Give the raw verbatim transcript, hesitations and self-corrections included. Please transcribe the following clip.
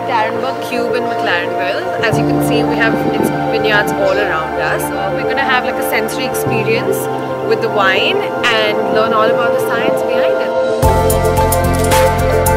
Darrenberg Cube in McLaren Vale. As you can see, we have its vineyards all around us. So we're going to have like a sensory experience with the wine and learn all about the science behind it.